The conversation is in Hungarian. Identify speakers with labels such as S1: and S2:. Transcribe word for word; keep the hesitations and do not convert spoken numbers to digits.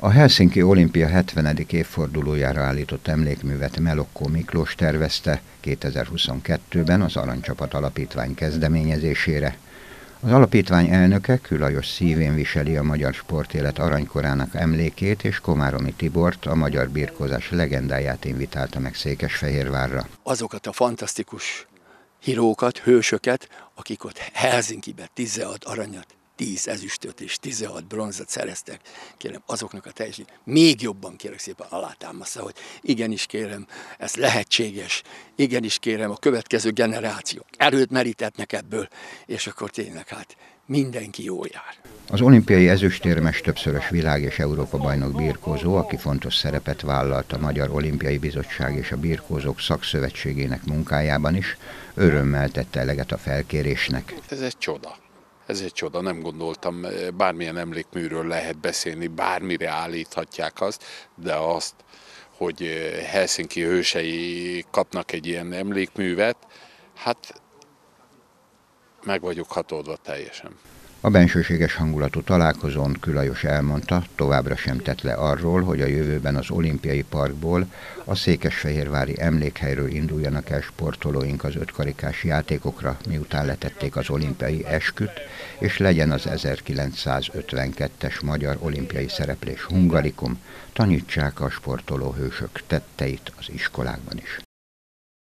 S1: A Helsinki Olimpia hetvenedik évfordulójára állított emlékművet Melokkó Miklós tervezte kétezer-huszonkettőben az Aranycsapat Alapítvány kezdeményezésére. Az alapítvány elnöke Kő Lajos szívén viseli a magyar sportélet aranykorának emlékét, és Komáromi Tibort, a magyar birkózás legendáját invitálta meg Székesfehérvárra.
S2: Azokat a fantasztikus hírókat, hősöket, akik ott Helsinkiben tizenhat aranyat, tíz ezüstöt és tizenhat bronzot szereztek, kérem, azoknak a teljesítményt még jobban kérek szépen alátámasztva, hogy igenis kérem, ez lehetséges, igenis kérem, a következő generációk erőt merítettnek ebből, és akkor tényleg hát mindenki jól jár.
S1: Az olimpiai ezüstérmes többszörös világ- és Európa-bajnok birkózó, aki fontos szerepet vállalt a Magyar Olimpiai Bizottság és a Birkózók Szakszövetségének munkájában is, örömmel tette eleget a felkérésnek.
S3: Ez egy csoda. Ez egy csoda, nem gondoltam, bármilyen emlékműről lehet beszélni, bármire állíthatják azt, de azt, hogy Helsinki hősei kapnak egy ilyen emlékművet, hát meg vagyok hatódva teljesen.
S1: A bensőséges hangulatú találkozón Kő Lajos elmondta, továbbra sem tett le arról, hogy a jövőben az olimpiai parkból, a székesfehérvári emlékhelyről induljanak el sportolóink az ötkarikás játékokra, miután letették az olimpiai esküt, és legyen az ezerkilencszázötvenkettes magyar olimpiai szereplés hungarikum, tanítsák a sportoló hősök tetteit az iskolákban is.